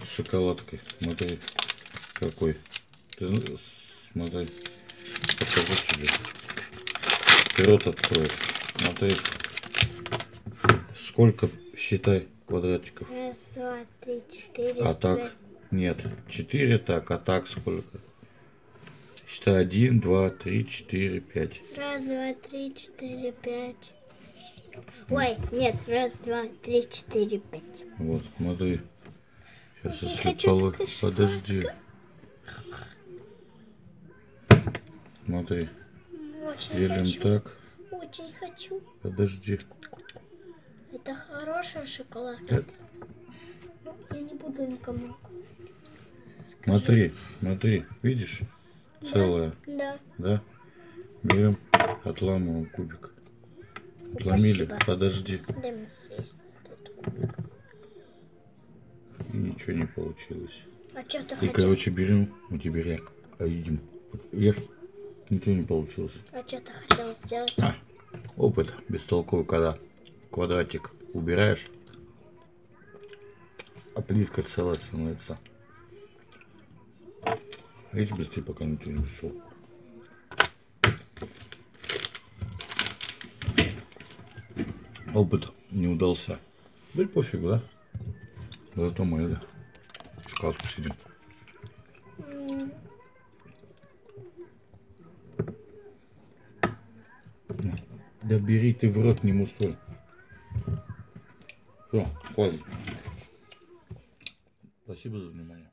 с шоколадкой. Смотри, какой. Ты смотри, покажу тебе. Ты рот откроешь. Смотри. Сколько, считай, квадратиков? Раз, два, три, четыре. А так? 5. Нет. 4 так, а так сколько? Считай 1, 2, 3, 4, 5. Раз, два, три, четыре, 5. Ой, нет, раз, два, три, четыре, 5. Вот, смотри. Сейчас, Я если хочу подожди. Смотри. Очень Делим хочу. так. Очень хочу. Подожди. Это хорошая шоколадка. Это... Ну, я не буду никому. Смотри, смотри, видишь? Да, Целая. Да. Да? Берем, отламываем кубик. Отломили, Спасибо. подожди. Дай мне съесть тут. И ничего не получилось. А что ты И, хотел? короче, берем, у тебя едим. Ешь. Ничего не получилось. А что ты хотел сделать? Опыт бестолковый, когда квадратик убираешь, а плитка целая становится. Видишь, быстрее, пока никто не пришел. Опыт не удался. Да и пофиг, да? Зато мы это шоколадку сидим. Да бери ты в рот, не мусор. Все, хватит. Спасибо за внимание.